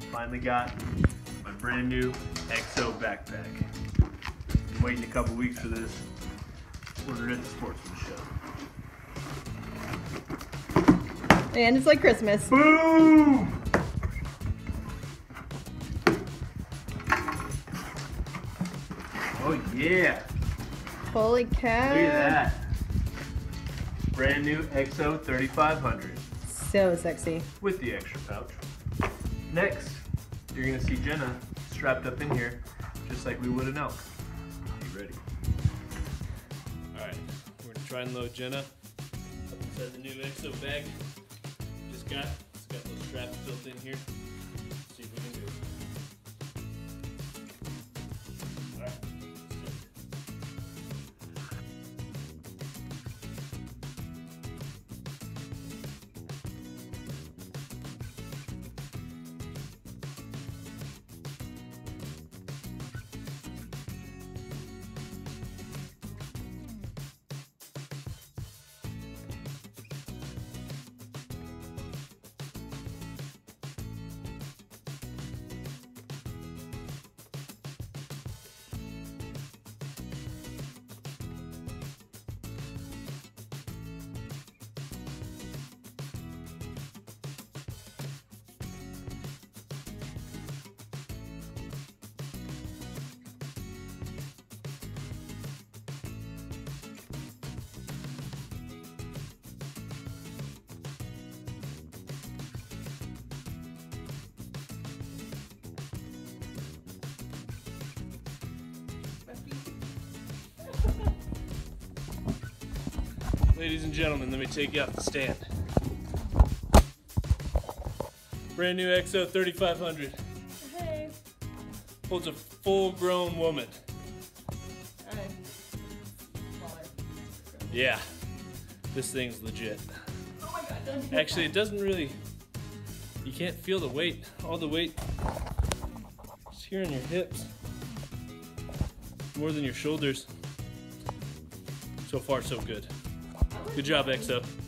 Finally got my brand new Exo backpack. Been waiting a couple weeks for this. Ordered at the Sportsman Show. And it's like Christmas. Boom! Oh yeah! Holy cow. Look at that. Brand new Exo 3500 So sexy. with the extra pouch. Next, you're gonna see Jenna strapped up in here just like we would an elk. Be ready. Alright, we're gonna try and load Jenna up inside the new Exo bag. Just got, it's got those straps built in here. Let's see if we can do it. Alright, let's do it. Ladies and gentlemen, let me take you off the stand. Brand new Exo 3500. Hey. Holds a full-grown woman. Yeah, this thing's legit. Oh my god, don't Actually, it doesn't really, you can't feel the weight. All the weight is here in your hips. More than your shoulders. So far, so good. Good job, Exo.